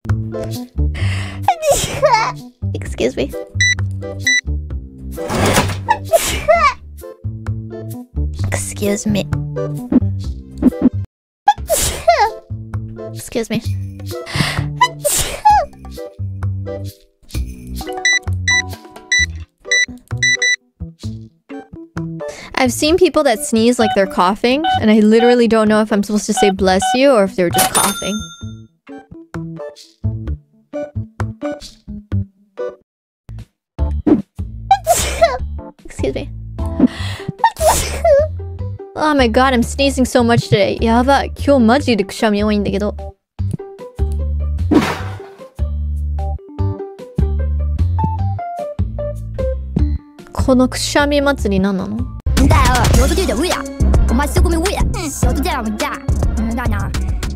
Excuse me. Excuse me. Excuse me. I've seen people that sneeze like they're coughing, and I literally don't know if I'm supposed to say bless you or if they're just coughing. Excuse me. Oh my god, I'm sneezing so much today. やばい、今日マジでくしゃみ多いんだけど。このくしゃみ祭り何なの？ 大二有的就得喂呀，我妈吃过没喂呀，小猪这样我家，大娘。